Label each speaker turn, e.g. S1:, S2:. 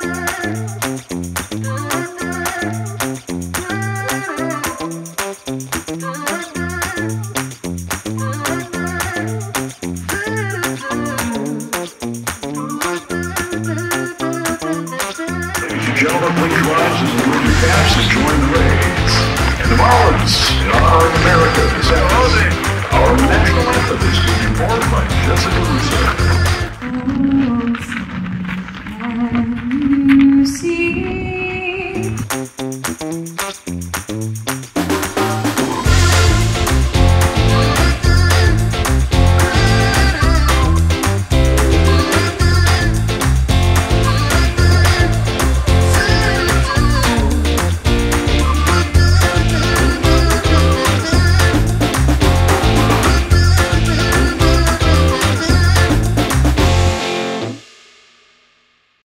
S1: Gentlemen, please rise as the Georgia Cats and join the Rays. And the Marlins in honor of America this afternoon. Our national anthem is being performed by Cassidy Cool Zone.
S2: Can you see